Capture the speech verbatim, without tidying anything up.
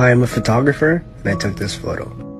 I am a photographer and I took this photo.